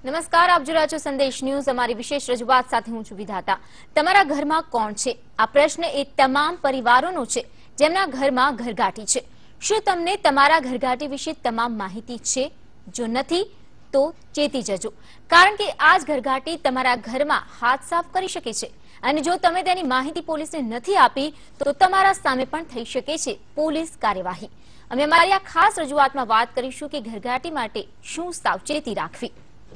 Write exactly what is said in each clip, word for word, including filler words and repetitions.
નમસ્કાર, આપ જોઈ રહ્યા છો સંદેશ ન્યૂઝ। અમારી વિશેષ રજૂઆત સાથે હું છું વિધાતા। તમારા ઘરમાં કોણ છે? આ પ્રશ્ન એ તમામ પરિવારોનો છે જેમના ઘરમાં ઘરઘાટી છે। શું તમને તમારા ઘરઘાટી વિશે તમામ માહિતી છે? જો નથી તો ચેતી જજો, કારણ કે આ જ ઘરઘાટી તમારા ઘરમાં હાથ સાફ કરી શકે છે અને જો તમે તેની માહિતી પોલીસને નથી આપી તો તમારા સામે પણ થઈ શકે છે પોલીસ કાર્યવાહી। અમે અમારી આ ખાસ રજૂઆતમાં વાત કરીશું કે ઘરઘાટી માટે શું સાવચેતી રાખવી।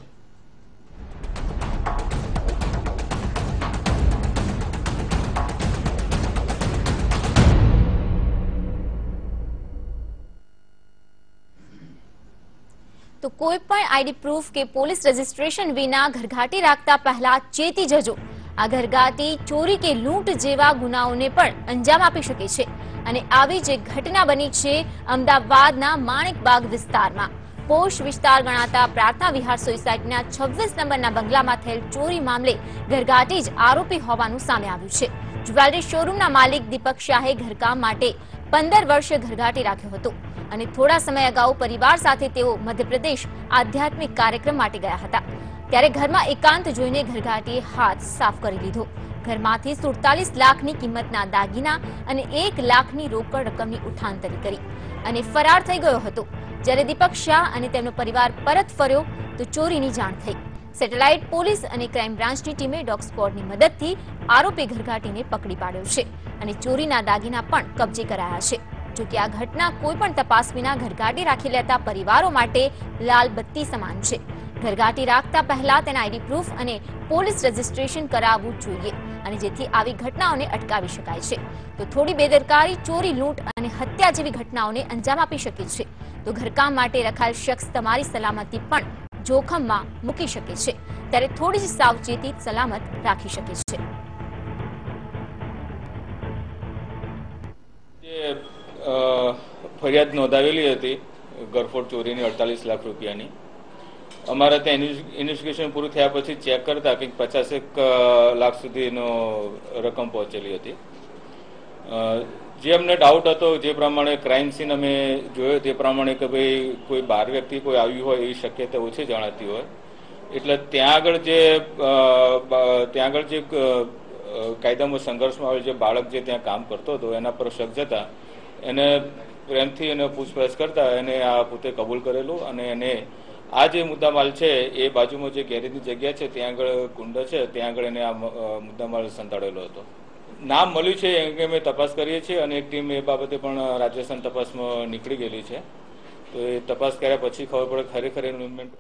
तो कोई पण आईडी प्रूफ के पुलिस रजिस्ट्रेशन विना घरघाटी राखता पहला चेती जजो। आ घरघाटी चोरी के लूंट जेवा गुनाओने पण अंजाम आपी शके छे अने आवी जे घटना बनी छे अमदावादना माणिकबाग विस्तारमां। पोश विस्तार गणाता प्रार्थना विहार सोसायटीना छब्बीस नंबरना બંગલામાં થયેલ ચોરી મામલે ઘરઘાટી જ આરોપી હોવાનું સામે આવ્યું છે। જ્વેલરી શોરૂમના માલિક દીપક શાહે ઘરકામ માટે પંદર વર્ષ ઘરઘાટી રાખ્યો હતો અને થોડા સમય અગાઉ પરિવાર સાથે તેઓ મધ્યપ્રદેશ આધ્યાત્મિક કાર્યક્રમ માટે ગયા હતા। ત્યારે ઘરમાં એકાંત જોઈને ઘરઘાટીએ હાથ સાફ કરી લીધો। ઘરમાંથી સુડતાલીસ લાખની કિંમતના દાગીના અને એક લાખની રોકડ રકમની ઉઠાંતરી કરી અને ફરાર થઈ ગયો હતો। જ્યારે દીપક શાહ અને તેમનો પરિવાર પરત ફર્યો તો ચોરીની જાણ થઈ। સેટેલાઇટ પોલીસ અને ક્રાઇમ બ્રાન્ચની ટીમે ડોગ સ્ક્વોડની મદદથી આરોપી ઘરઘાટીને પકડી પાડ્યો છે અને ચોરીના દાગીના પણ કબજે કરાયા છે। જો કે આ ઘટના કોઈ પણ તપાસ વિના ઘરઘાટી રાખી લેતા પરિવારો માટે લાલ બત્તી સમાન છે। ઘરઘાટી રાખતા પહેલા તેના આઈડી પ્રૂફ અને પોલીસ રજીસ્ટ્રેશન કરાવવું જોઈએ અને જેથી આવી ઘટનાઓને અટકાવી શકાય છે। તો થોડી બેદરકારી ચોરી, લૂંટ અને હત્યા જેવી ઘટનાઓને અંજામ આપી શકે છે। તો ઘરકામ માટે રખાયેલ શખ્સ તમારી સલામતી પણ જોખમમાં મૂકી શકે છે, ત્યારે થોડી જ સાવચેતી સલામત રાખી શકે છે। ફરિયાદ નોંધાવેલી હતી ગરફોડ ચોરીની અડતાલીસ લાખ રૂપિયાની। અમારા ત્યાં ઇન્વેસ્ટિગેશન પૂરું થયા પછી ચેક કરતા કંઈક પચાસેક લાખ સુધીનો રકમ પહોંચેલી હતી। જે અમને ડાઉટ હતો, જે પ્રમાણે ક્રાઇમ સીન અમે જોયો તે પ્રમાણે કે ભાઈ કોઈ બહાર વ્યક્તિ કોઈ આવ્યું હોય એવી શક્યતા ઓછી જણાતી હોય, એટલે ત્યાં આગળ જે ત્યાં આગળ જે કાયદામાં સંઘર્ષમાં આવે જે બાળક જે ત્યાં કામ કરતો હતો એના પર શક જતા એને પ્રેમથી એને પૂછપરછ કરતા એને આ પોતે કબૂલ કરેલું અને એને આ જે મુદ્દામાલ છે એ બાજુમાં જે ગેરેજની જગ્યા છે ત્યાં આગળ કુંડ છે ત્યાં આગળ એને આ મુદ્દામાલ સંતાડેલો હતો। નામ મળ્યું છે એ અંગે અમે તપાસ કરીએ છીએ અને એક ટીમ એ બાબતે પણ રાજસ્થાન તપાસમાં નીકળી ગયેલી છે। તો એ તપાસ કર્યા પછી ખબર પડે ખરેખર એનું ઇન્વેન્ટ।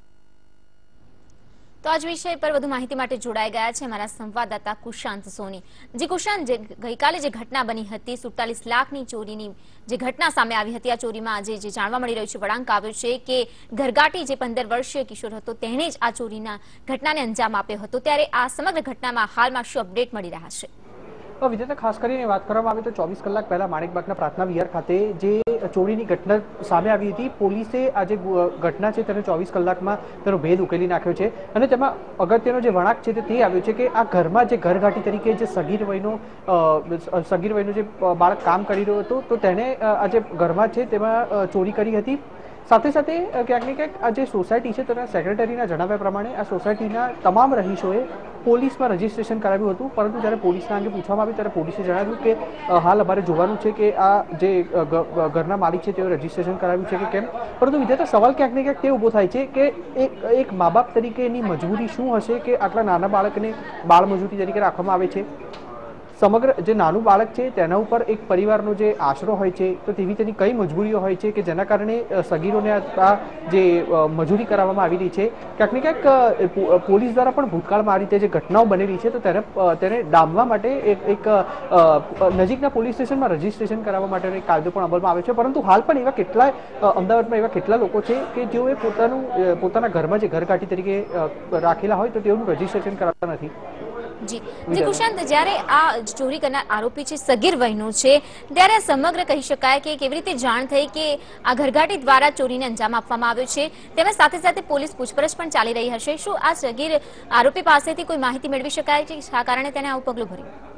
તો આજ વિષય પર વધુ માહિતી માટે જોડાઈ ગયા છે અમારા સંવાદદાતા કુશાંત સોની। જી કુશાંત, જે ગઈકાલે જે ઘટના બની હતી સુડતાલીસ લાખની ચોરીની જે ઘટના સામે આવી હતી, આ ચોરીમાં આજે જે જાણવા મળી રહ્યું છે, વળાંક આવ્યો છે કે ઘરઘાટી જે પંદર વર્ષીય કિશોર હતો તેણે જ આ ચોરીના ઘટનાને અંજામ આપ્યો હતો। ત્યારે આ સમગ્ર ઘટનામાં હાલમાં શું અપડેટ મળી રહ્યા છે? વિજેતા, ખાસ કરીને વાત કરવામાં આવે તો ચોવીસ કલાક પહેલા માણિકબાગના પ્રાર્થના વિહાર ખાતે જે ચોરીની ઘટના સામે આવી હતી, પોલીસે આ જે ઘટના છે તેને ચોવીસ કલાકમાં તેનો ભેદ ઉકેલી નાખ્યો છે અને તેમાં અગત્યનો જે વળાંક છે તે આવ્યો છે કે આ ઘરમાં જે ઘરઘાટી તરીકે જે સગીર વયનો સગીર વયનો જે બાળક કામ કરી રહ્યો હતો તો તેણે આ જે ઘરમાં છે તેમાં ચોરી કરી હતી। સાથે સાથે ક્યાંક ને ક્યાંક આ જે સોસાયટી છે તેના સેક્રેટરીના જણાવ્યા પ્રમાણે આ સોસાયટીના તમામ રહીશોએ પોલીસમાં રજીસ્ટ્રેશન કરાવ્યું હતું, પરંતુ જ્યારે પોલીસના અંગે પૂછવામાં આવ્યું ત્યારે પોલીસે જણાવ્યું કે હાલ અમારે જોવાનું છે કે આ જે ઘરના માલિક છે તેઓ રજીસ્ટ્રેશન કરાવ્યું છે કે કેમ। પરંતુ વિદ્યાર્થી સવાલ ક્યાંક ને ક્યાંક તે ઊભો થાય છે કે એક એક મા બાપ તરીકેની મજબૂરી શું હશે કે આટલા નાના બાળકને બાળમજૂરી તરીકે રાખવામાં આવે છે। સમગ્ર જે નાનું બાળક છે તેના ઉપર એક પરિવારનો જે આશરો હોય છે તો તેવી તેની કઈ મજબૂરીઓ હોય છે કે જેના કારણે સગીરોને આ જે મજૂરી કરાવવામાં આવી રહી છે। ક્યાંક ને ક્યાંક પોલીસ દ્વારા પણ ભૂતકાળમાં આ રીતે જે ઘટનાઓ બનેલી છે તો તેને તેને ડામવા માટે એક એક નજીકના પોલીસ સ્ટેશનમાં રજીસ્ટ્રેશન કરાવવા માટેનો એક કાયદો પણ અમલમાં આવે છે। પરંતુ હાલ પણ એવા કેટલા અમદાવાદમાં એવા કેટલા લોકો છે કે જેઓએ પોતાનું પોતાના ઘરમાં જે ઘરઘાટી તરીકે રાખેલા હોય તો તેઓનું રજીસ્ટ્રેશન કરાવતા નથી। જી જી કુશાંત, જ્યારે આ ચોરી કરનાર આરોપી છે સગીર વયનો છે ત્યારે સમગ્ર કહી શકાય કે કેવી રીતે જાણ થઈ કે આ ઘરઘાટી દ્વારા ચોરીને અંજામ આપવામાં આવ્યો છે, તેમાં સાથે સાથે પોલીસ પૂછપરછ પણ ચાલી રહી હશે। શું આ સગીર આરોપી પાસેથી કોઈ માહિતી મેળવી શકાય છે આ કારણે તેને આવું પગલું ભર્યું?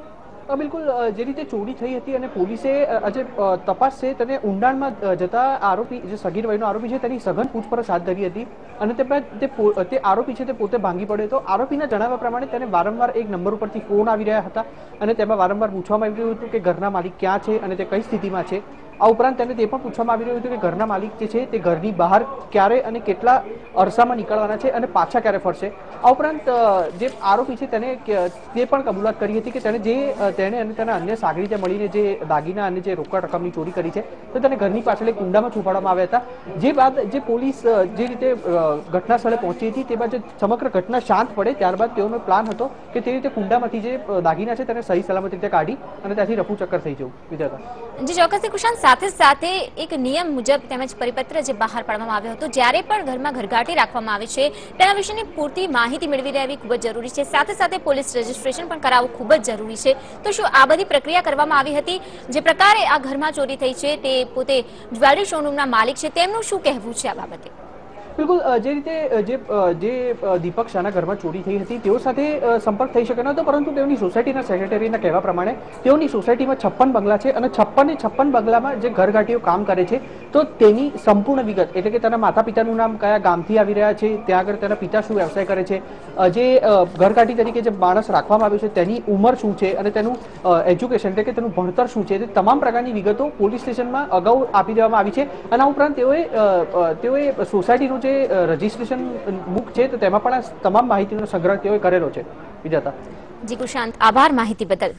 બિલકુલ જે રીતે ચોરી થઈ હતી અને પોલીસે આજે તપાસ છે તેને ઊંડાણમાં જતા આરોપી જે સગીર વયનો આરોપી છે તેની સઘન પૂછપરછ હાથ ધરી હતી અને તે આરોપી છે તે પોતે ભાંગી પડ્યો હતો. આરોપીના જણાવ્યા પ્રમાણે તેને વારંવાર એક નંબર ઉપરથી ફોન આવી રહ્યા હતા અને તેમાં વારંવાર પૂછવામાં આવી રહ્યું હતું કે ઘરના માલિક ક્યાં છે અને તે કઈ સ્થિતિમાં છે. આ ઉપરાંત તેને તે પણ પૂછવામાં આવી રહ્યું હતું કે ઘરના માલિક જે છે તે ઘરની બહાર ક્યારે અને કેટલા અરસામાં નીકળવાના છે અને પાછા ક્યારે ફરશે. આ ઉપરાંત જે આરોપી છે તેને તે પણ કબૂલાત કરી હતી કે તેને જે તેણે અને તેના અન્ય સાગરીતે મળીને જે દાગીના અને જે રોકડ રકમની ચોરી કરી છે તો તેને ઘરની પાછળ એક કુંડામાં છુપાડવામાં આવ્યા હતા. જે બાદ જે પોલીસ જે રીતે ઘટના સ્થળે પહોંચી હતી તે બાદ સમગ્ર ઘટના શાંત પડે ત્યારબાદ તેઓનો પ્લાન હતો કે તે રીતે કુંડામાંથી જે દાગીના છે તેને સહી સલામત રીતે કાઢી અને ત્યાંથી રફુ ચક્કર થઈ જવું. વિજયતા જી ચોક્કસથી કુશાંત, સાથે સાથે એક નિયમ મુજબ તેમજ પરિપત્ર જે બહાર પાડવામાં આવ્યો હતો જ્યારે પણ ઘરમાં ઘરઘાટી રાખવામાં આવે છે તેના વિશેની પૂરતી માહિતી મેળવી રહેવી ખૂબ જ જરૂરી છે. સાથે સાથે પોલીસ રજીસ્ટ્રેશન પણ કરાવવું ખૂબ જ જરૂરી છે. તો શું આ બધી પ્રક્રિયા કરવામાં આવી હતી? જે પ્રકારે આ ઘરમાં ચોરી થઈ છે તે પોતે જ્વેલરી શોરૂમના માલિક છે, તેમનું શું કહેવું છે આ બાબતે? બિલકુલ જે રીતે જે જે દીપક શાહના ઘરમાં ચોરી થઈ હતી તેઓ સાથે સંપર્ક થઈ શક્યો નહોતો, પરંતુ તેઓની સોસાયટીના સેક્રેટરીના કહેવા પ્રમાણે તેઓની સોસાયટીમાં છપ્પન બંગલા છે અને છપ્પને છપ્પન બંગલામાં જે ઘરઘાટીઓ કામ કરે છે તો તેની સંપૂર્ણ વિગત એટલે કે તેના માતા પિતાનું નામ, કયા ગામથી આવી રહ્યા છે, ત્યાં આગળ તેના પિતા શું વ્યવસાય કરે છે, જે ઘરઘાટી તરીકે જે માણસ રાખવામાં આવ્યો છે તેની ઉંમર શું છે અને તેનું એજ્યુકેશન એટલે કે તેનું ભણતર શું છે, તે તમામ પ્રકારની વિગતો પોલીસ સ્ટેશનમાં અગાઉ આપી દેવામાં આવી છે. અને આ ઉપરાંત તેઓએ તેઓએ સોસાયટીનું જે રજીસ્ટ્રેશન બુક છે તો તેમાં પણ તમામ માહિતીનો સંગ્રહ તેઓએ કરેલો છે. વિજેતા જી કુશાંત, આભાર માહિતી બદલ.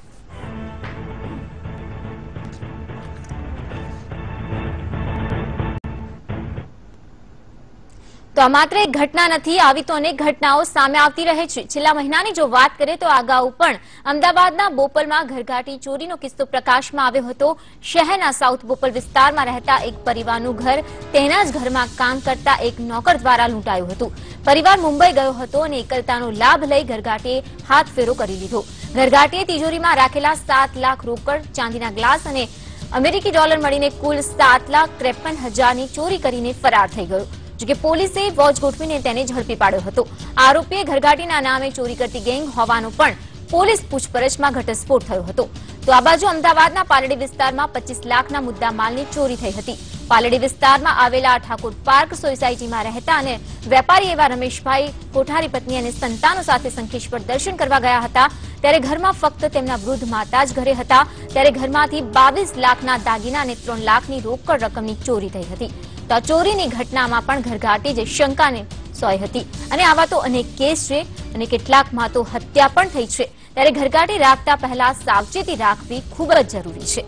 તો આ માત્ર એક ઘટના નથી, આવી તો અનેક ઘટનાઓ સામે આવતી રહે છે. છેલ્લા મહિનાની જો વાત કરીએ તો અગાઉ પણ અમદાવાદના બોપલમાં ઘરઘાટી ચોરીનો કિસ્સો પ્રકાશમાં આવ્યો હતો. શહેરના સાઉથ બોપલ વિસ્તારમાં રહેતા એક પરિવારનું ઘર તેના જ ઘરમાં કામ કરતા એક નોકર દ્વારા લૂંટાયું હતું. પરિવાર મુંબઈ ગયો હતો અને એકલતાનો લાભ લઈ ઘરઘાટીએ હાથ ફેરો કરી લીધો. ઘરઘાટીએ તિજોરીમાં રાખેલા સાત લાખ રોકડ, ચાંદીના ગ્લાસ અને અમેરિકી ડોલર મળીને કુલ સાત લાખ ત્રેપન હજારની ચોરી કરીને ફરાર થઈ ગયો. જોકે પોલીસે વોચ ગોઠવીને તેને ઝડપી પાડ્યો હતો. આરોપીએ ઘરઘાટીના નામે ચોરી કરતી ગેંગ હોવાનો પણ પોલીસ પૂછપરછમાં ઘટસ્ફોટ થયો હતો. તો આ બાજુ અમદાવાદના પાલડી વિસ્તારમાં પચીસ લાખના મુદ્દા માલની ચોરી થઈ હતી. પાલડી વિસ્તારમાં આવેલા ઠાકોર પાર્ક સોસાયટીમાં રહેતા અને વેપારી એવા રમેશભાઈ કોઠારી પત્ની અને સંતાનો સાથે સંખેશ્વર દર્શન કરવા ગયા હતા. ત્યારે ઘરમાં ફક્ત તેમના વૃદ્ધ માતા જ ઘરે હતા. ત્યારે ઘરમાંથી બાવીસ લાખના દાગીના અને ત્રણ લાખની રોકડ રકમની ચોરી થઈ હતી. તો આ ચોરીની ઘટનામાં પણ ઘરઘાટી જે શંકાને સોય હતી અને આવા તો અનેક કેસ છે અને કેટલાકમાં તો હત્યા પણ થઈ છે. ત્યારે ઘરઘાટી રાખતા પહેલા સાવચેતી રાખવી ખૂબ જ જરૂરી છે.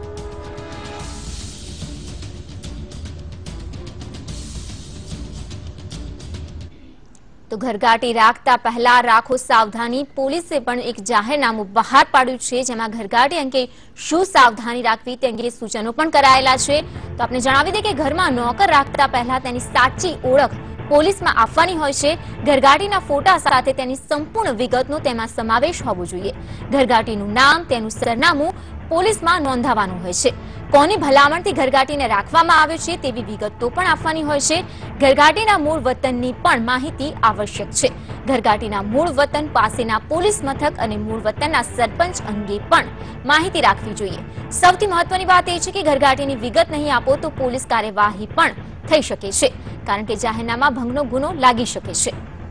તો ઘરઘાટી રાખતા પહેલા રાખો સાવધાની. પોલીસે પણ એક જાહેરનામું બહાર પાડ્યું છે જેમાં ઘરઘાટી અંગે શું સાવધાની રાખવી તે અંગે સૂચનો પણ કરાયેલા છે. તો આપણે જણાવી દઈએ કે ઘરમાં નોકર રાખતા પહેલા તેની સાચી ઓળખ પોલીસમાં આપવાની હોય છે. ઘરઘાટીના ફોટા સાથે તેની સંપૂર્ણ વિગતનો તેમાં સમાવેશ હોવો જોઈએ. ઘરઘાટીનું નામ, તેનું સરનામું પોલીસમાં નોંધાવવાનું હોય છે. કોની ભલામણથી ઘરઘાટીને રાખવામાં આવ્યો છે તેવી વિગતો પણ આપવાની હોય છે. ઘરઘાટીના મૂળ વતનની પણ માહિતી આવશ્યક છે. ઘરઘાટીના મૂળ વતન પાસેના પોલીસ મથક અને મૂળ વતનના સરપંચ અંગે પણ માહિતી રાખવી જોઈએ. સૌથી મહત્વની વાત એ છે કે ઘરઘાટીની વિગત નહીં આપો તો પોલીસ કાર્યવાહી પણ થઈ શકે છે, કારણ કે જાહેરનામા ભંગનો ગુનો લાગી શકે છે.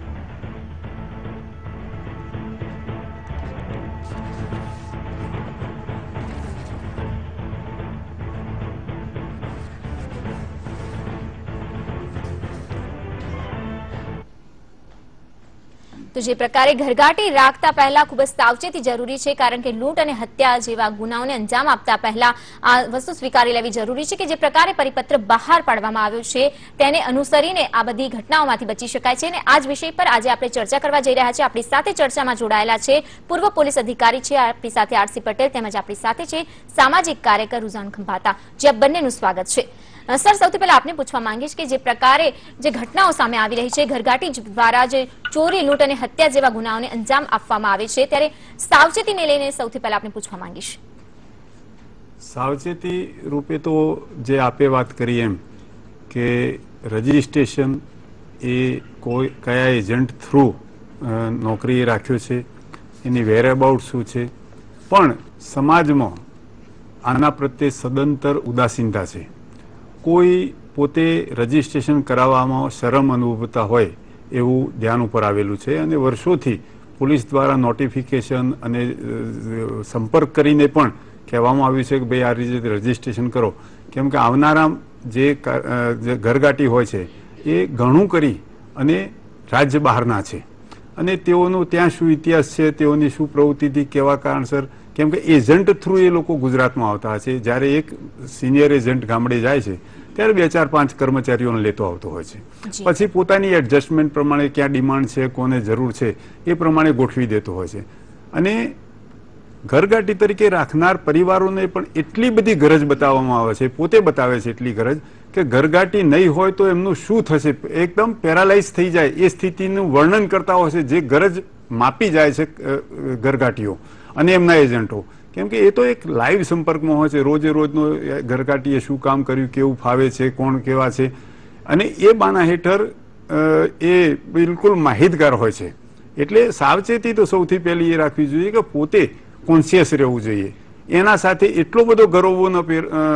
તો જે પ્રકારે ઘરઘાટી રાખતા પહેલા ખૂબ જ સાવચેતી જરૂરી છે, કારણ કે લૂંટ અને હત્યા જેવા ગુનાઓને અંજામ આપતા પહેલા આ વસ્તુ સ્વીકારી લેવી જરૂરી છે કે જે પ્રકારે પરિપત્ર બહાર પાડવામાં આવ્યો છે તેને અનુસરીને આ બધી ઘટનાઓમાંથી બચી શકાય છે. અને આ જ વિષય પર આજે આપણે ચર્ચા કરવા જઈ રહ્યા છીએ. આપણી સાથે ચર્ચામાં જોડાયેલા છે પૂર્વ પોલીસ અધિકારી છે આપણી સાથે આરસી પટેલ, તેમજ આપણી સાથે છે સામાજિક કાર્યકર રુઝાન ખંભાતા. જે આ બંનેનું સ્વાગત છે. સર, સૌથી પહેલા આપને પૂછવા માંગીશ કે જે પ્રકારે જે ઘટનાઓ સામે આવી રહી છે, ઘરઘાટી દ્વારા જે ચોરી, લૂંટ અને હત્યા જેવા ગુનાઓને અંજામ આપવામાં આવે છે, ત્યારે સાવચેતીને લઈને સૌથી પહેલા આપને પૂછવા માંગીશ. સાવચેતી રૂપે તો જે આપે વાત કરી એમ કે રજીસ્ટ્રેશન એ કોઈ કયા એજન્ટ થ્રુ નોકરી રાખ્યો છે, એની વેરઅબાઉટ શું છે, પણ સમાજમાં આના પ્રત્યે સદંતર ઉદાસીનતા છે. કોઈ પોતે રજીસ્ટ્રેશન કરાવવામાં શરમ અનુભવતા હોય એવું ધ્યાન ઉપર આવેલું છે અને વર્ષોથી પોલીસ દ્વારા નોટિફિકેશન અને સંપર્ક કરીને પણ કહેવામાં આવ્યું છે કે ભાઈ આ રીતે રજીસ્ટ્રેશન કરો, કેમ કે આવનારા જે ઘરગાટી હોય છે એ ઘણું કરી અને રાજ્ય બહારના છે અને તેઓનો ત્યાં શું ઇતિહાસ છે, તેઓની શું પ્રવૃત્તિથી કેવા કારણસર, કેમ કે એજન્ટ થ્રુ એ લોકો ગુજરાતમાં આવતા છે. જ્યારે એક સિનિયર એજન્ટ ગામડે જાય છે ત્યારે બે ચાર પાંચ કર્મચારીઓને લેતો આવતો હોય છે, પછી પોતાની એડજસ્ટમેન્ટ પ્રમાણે ક્યાં ડિમાન્ડ છે, કોને જરૂર છે એ પ્રમાણે ગોઠવી દેતો હોય છે. અને ઘરગાટી તરીકે રાખનાર પરિવારોને પણ એટલી બધી ગરજ બતાવવામાં આવે છે, પોતે બતાવે છે એટલી ગરજ કે ઘરગાટી નહીં હોય તો એમનું શું થશે, એકદમ પેરાલાઇઝ થઈ જાય એ સ્થિતિનું વર્ણન કરતા હોય છે, જે ગરજ માપી જાય છે ઘરગાટીઓ અને એમના એજન્ટો. કેમ કે એ તો એક લાઈવ સંપર્કમાં હોય છે, રોજે રોજનો ઘરગાટીએ શું કામ કર્યું, કેવું ફાવે છે, કોણ કેવા છે, અને એ બાના હેઠળ એ બિલકુલ માહિતગાર હોય છે. એટલે સાવચેતી તો સૌથી પહેલી એ રાખવી જોઈએ કે પોતે કોન્શિયસ રહેવું જોઈએ, એના સાથે એટલો બધો ગરોવો ન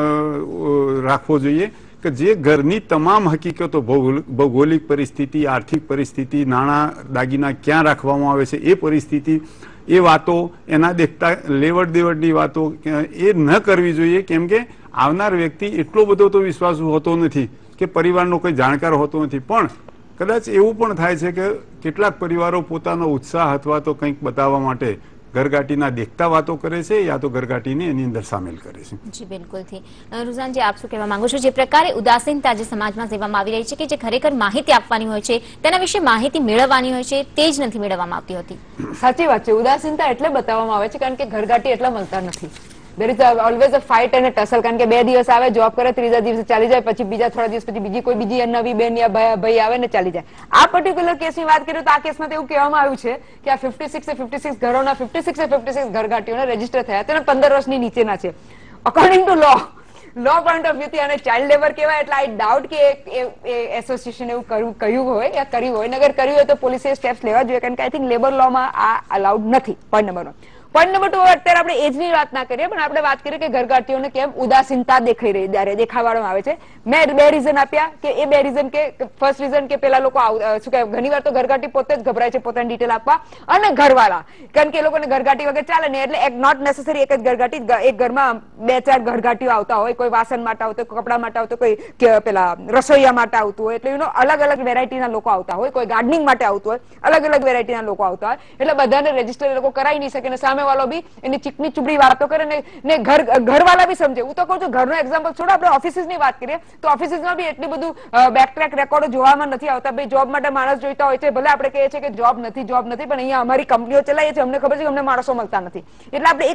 રાખવો જોઈએ કે જે ઘરની તમામ હકીકતો, ભૌગોલિક પરિસ્થિતિ, આર્થિક પરિસ્થિતિ, નાણાં દાગીના ક્યાં રાખવામાં આવે છે એ પરિસ્થિતિ, એ વાતો, એના દેખતા લેવડ દેવડની વાતો એ ન કરવી જોઈએ. કેમ કે આવનાર વ્યક્તિ એટલો બધો તો વિશ્વાસુ હોતો નથી કે પરિવારનો કોઈ જાણકાર હોતો નથી, પણ કદાચ એવું પણ થાય છે કે કેટલાક પરિવારો પોતાનો ઉત્સાહ અથવા તો કંઈક બતાવવા માટે ઘરગાટીના દેખતા વાતો કરે છે યા તો ઘરગાટીને એની અંદર સામેલ કરે છે. જી બિલકુલથી. રુઝાનજી, આપ શું કહેવા માંગો છો? જે પ્રકારે ઉદાસીનતા જે સમાજમાં સેવામાં આવી રહી છે કે જે ખરેખર માહિતી આપવાની હોય છે, તેના વિશે માહિતી મેળવવાની હોય છે, તે જ નથી મેળવવામાં આવતી હોતી. સાચી વાત છે. ઉદાસીનતા એટલે બતાવવામાં આવે છે કારણ કે ઘરગાટી એટલા મળતા નથી. there is always a fight and a tussle, કારણ કે બે દિવસ આવે, જોબ કરે, ત્રીજા દિવસે ચાલી જાય, પછી બીજા થોડા દિવસ પછી બીજી કોઈ બીજી નવી બેન યા ભાઈ આવે ને ચાલી જાય. આ પર્ટિક્યુલર કેસની વાત કરીએ તો આ કેસમાં એવું કહેવામાં આવ્યું છે કે આ ફિફ્ટી સિક્સ ફિફ્ટી સિક્સ ઘરોના ફિફ્ટી સિક્સ ફિફ્ટી સિક્સ ઘરગાટીઓને રજીસ્ટર થયા તેના પંદર વર્ષની નીચેના છે according to law. Law point of view થી આને ચાઇલ્ડ લેબર કહેવાય. એટલે આઈ ડાઉટ કે એસોસિએશન એવું કરવું કહ્યું હોય યા કર્યું હોય, અગર કર્યું હોય તો પોલીસે સ્ટેપ્સ લેવા જોઈએ, કારણ કે આઈ થિંક લેબર લોમાં આ અલાઉડ નથી. Point number one. Point number two, અત્યારે આપણે એજની વાત ના કરીએ પણ આપણે વાત કરીએ કે ઘરગાટીઓને કેમ ઉદાસીનતા દેખાઈ રહી ત્યારે દેખાડવામાં આવે છે. મેં બે રીઝન આપ્યા કે એ બે રીઝન કે ફર્સ્ટ રીઝન કે પેલા લોકો શું કહેવાય ઘણી વાર તો ઘરગાટી પોતે જ ગભરાય છે પોતાની ડિટેલ આપવા, અને ઘરવાળા, કારણ કે એ લોકોને ઘરગાટી વગર ચાલે ને, એટલે નોટ નેસેસરી એક જ ઘરગાટી, એક ઘરમાં બે ચાર ઘરગાટીઓ આવતા હોય, કોઈ વાસણ માટે આવતો હોય, કપડા માટે આવતો, કોઈ પેલા રસોઈયા માટે આવતું હોય, એટલે યુ નો અલગ અલગ વેરાયટીના લોકો આવતા હોય, કોઈ ગાર્ડનિંગ માટે આવતું હોય, અલગ અલગ વેરાયટીના લોકો આવતા હોય, એટલે બધાને રજીસ્ટર એ લોકો કરાવી નહીં શકે. સામે વાળો બી એની ચીકની ચુબડી વાતો કરે ને ઘર ઘરવાળા બી સમજે. હું તો કહું છું ઘરનો એક્ઝામ્પલ છોડો, આપણે ઓફિસીસ ની વાત કરીએ તો ઓફિસીસમાં બી એટલી બધું બેક ટ્રેક રેકોર્ડો જોવામાં નથી આવતા. ભાઈ જોબ માટે માણસ જોઈતા હોય છે, ભલે આપણે કહીએ છીએ કે જોબ નથી જોબ નથી, પણ અહીંયા અમારી કંપનીઓ ચલાવીએ છીએ, અમને ખબર છે કે અમને માણસો મળતા નથી. એટલે આપણે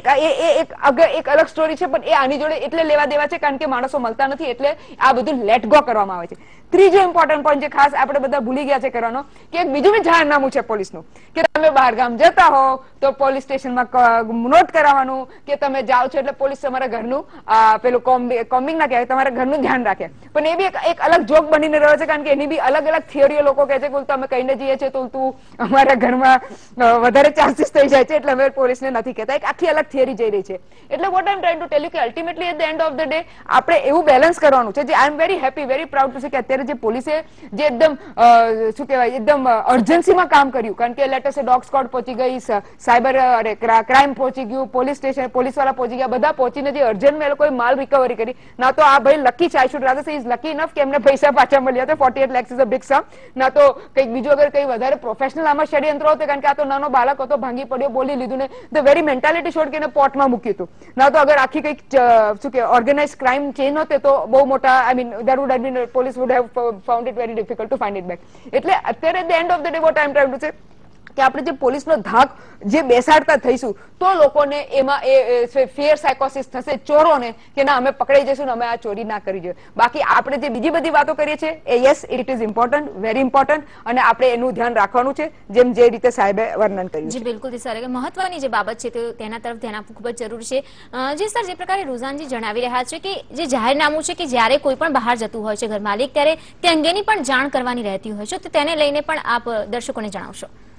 એક એક અલગ સ્ટોરી છે, પણ એ આની જોડે એટલે લેવા દેવા છે કારણ કે માણસો મળતા નથી, એટલે આ બધું લેટ ગો કરવામાં આવે છે. ત્રીજો ઇમ્પોર્ટન્ટ પોઈન્ટ જે ખાસ આપણે બધા ભૂલી ગયા છે કરવાનો, કે એક બીજું બી જાહેરનામું છે પોલીસનું કે તમે બહાર ગામ જતા હો તો પોલીસ સ્ટેશનમાં નોટ કરાવવાનું કે તમે જાઓ છો એટલે પોલીસ તમારા ઘરનું પેલું કોમ્બિંગ ના કહેવાય, તમારા ઘરનું ધ્યાન રાખે. પણ એ બી એક અલગ જોક બનીને રહ્યો છે, કારણ કે એની બી અલગ અલગ થિયરીઓ લોકો કહે છે કે અમે કહીને જઈએ છીએ તો તું અમારા ઘરમાં વધારે ચાન્સીસ થઈ જાય છે એટલે અમે પોલીસને નથી કહેતા. એક આખી અલગ થિયરી જઈ રહી છે. એટલે what I am trying to tell you કે ultimately at the end of the day આપણે એવું બેલેન્સ કરવાનું છે. જે I am very happy very proud to say કે અત્યારે જે પોલીસે જે એકદમ શું કહેવાય એકદમ અર્જન્સીમાં કામ કર્યું, કારણ કે let us a dog squad પહોંચી ગઈ, સાયબર અરે ક્રાઇમ પહોંચી ગયું, પોલીસ સ્ટેશન પોલીસ વાળા પહોંચી ગયા, બધા પહોંચીને જે અર્જન્ટમાં એ લોકોએ માલ રિકવરી કરી. ના તો આ ભાઈ લકી છે, I should rather say is lucky enough કે એમને પૈસા પાછા મળ્યા હતા, forty eight lakhs is a big sum. ના તો કંઈક બીજું અગર કંઈ વધારે પ્રોફેશનલ આમાં ષડયંત્રો હતો, કારણ કે આ તો નાનો બાળક હતો, ભાંગી પડ્યો, બોલી લીધું ને ધ વેરી મેન્ટાલિટી શોડ કે એને પોર્ટમાં મૂક્યું હતું. ના તો અગર આખી કંઈક શું કે ઓર્ગેનાઇઝ ક્રાઇમ ચેન હોતે તો બહુ મોટા I mean there would have been police would have found it very difficult to find it back. એટલે અત્યારે at the end of the day what I am trying to say કે આપણે જે પોલીસનો ધાક જે બેસાડતા થઈશું તો લોકોને એમાં એ ફિયર સાયકોસિસ થશે ચોરોને કે ના અમે પકડાઈ જઈશું ને અમે આ ચોરી ના કરી જોઈએ. બાકી આપણે જે બીજી બધી વાતો કરીએ છીએ એ yes it is important, very important, અને આપણે એનું ધ્યાન રાખવાનું છે જેમ જે રીતે સાહેબે વર્ણન કર્યું. જી બિલકુલ સર, મહત્વની જે બાબત છે તેના તરફ ધ્યાન આપવું ખૂબ જ જરૂરી છે. જી સર, જે પ્રકારે રુઝાનજી જણાવી રહ્યા છે કે જે જાહેરનામું છે કે જ્યારે કોઈ પણ બહાર જતું હોય છે ઘર માલિક, ત્યારે તે અંગેની પણ જાણ કરવાની રહેતી હોય છે, તો તેને લઈને પણ આપ દર્શકોને જણાવશો.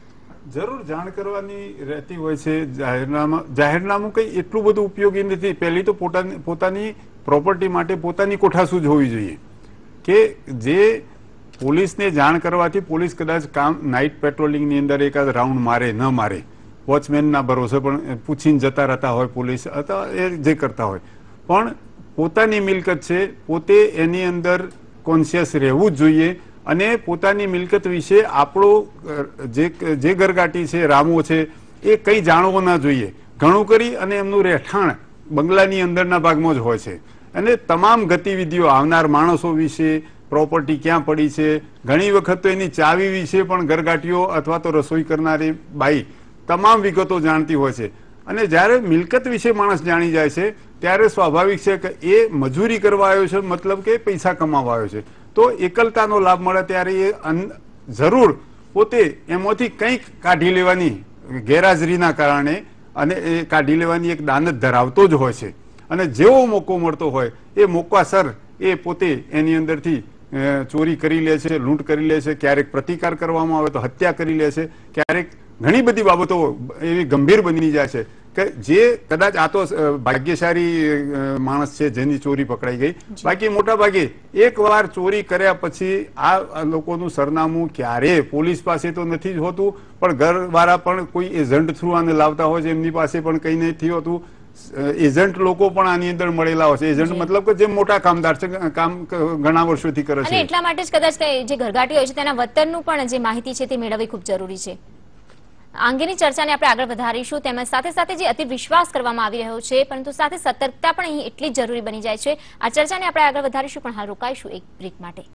જરૂર જાણ કરવાની રહેતી હોય છે. જાહેરનામા જાહેરનામું કઈ એટલું બધું ઉપયોગી નથી. પહેલી તો પોતાની પોતાની પ્રોપર્ટી માટે પોતાની કોઠાસૂઝ હોવી જોઈએ કે જે પોલીસને જાણ કરવાથી પોલીસ કદાચ કામ નાઇટ પેટ્રોલિંગની અંદર એકાદ રાઉન્ડ મારે ન મારે, વોચમેનના ભરોસે પણ પૂછીને જતા રહેતા હોય પોલીસ અથવા એ જે કરતા હોય, પણ પોતાની મિલકત છે પોતે એની અંદર કોન્શિયસ રહેવું જ જોઈએ અને પોતાની મિલકત વિશે આપણો જે જે ઘરગાટી છે રામો છે એ કંઈ જાણવો ના જોઈએ. ઘણું કરી અને એમનું રહેઠાણ બંગલાની અંદરના ભાગમાં જ હોય છે અને તમામ ગતિવિધિઓ આવનાર માણસો વિશે, પ્રોપર્ટી ક્યાં પડી છે, ઘણી વખત તો એની ચાવી વિશે પણ ઘરગાટીઓ અથવા તો રસોઈ કરનારી બાઈ તમામ વિગતો જાણતી હોય છે. અને જ્યારે મિલકત વિશે માણસ જાણી જાય છે ત્યારે સ્વાભાવિક છે કે એ મજૂરી કરવા આવ્યો છે, મતલબ કે પૈસા કમાવા આવ્યો છે. તો એકલતાનો લાભ મળે ત્યારે એ જરૂર પોતે એમાંથી કંઈક કાઢી લેવાની ગેરહાજરીના કારણે અને એ કાઢી લેવાની એક દાનત ધરાવતો જ હોય છે. અને જેવો મોકો મળતો હોય એ મોકાસર એ પોતે એની અંદરથી ચોરી કરી લે છે, લૂંટ કરી લે છે, ક્યારેક પ્રતિકાર કરવામાં આવે તો હત્યા કરી લે છે, ક્યારેક ઘણી બધી બાબતો એવી ગંભીર બની જાય છે કે જે કદાચ આ તો ભાગ્યશાળી માણસ છે જેની ચોરી પકડાઈ ગઈ. બાકી મોટા ભાગે એક વાર ચોરી કર્યા પછી આ લોકોનું સરનામું ક્યારે પોલીસ પાસે તો નથી જ હોતું, પણ ઘરવાળા પણ કોઈ એજન્ટ થ્રુ આને લાવતા હોય છે, એમની પાસે પણ કંઈ નથી હોતું. એજન્ટ લોકો પણ આની અંદર મળેલા હોય છે. એજન્ટ મતલબ કે જે મોટા કામદાર છે, કામ ઘણા વર્ષોથી કરે છે. એટલા માટે જ કદાચ જે ઘરગાટી હોય છે તેના વતનનું પણ જે માહિતી છે તે મેળવવી ખૂબ જરૂરી છે. આ અંગેની ચર્ચાને આપણે આગળ વધારીશું. તેમજ સાથે સાથે જે અતિ વિશ્વાસ કરવામાં આવી રહ્યો છે પરંતુ સાથે સતર્કતા પણ અહીં એટલી જ જરૂરી બની જાય છે. આ ચર્ચાને આપણે આગળ વધારીશું પણ હાલ રોકાઈશું એક બ્રેક માટે.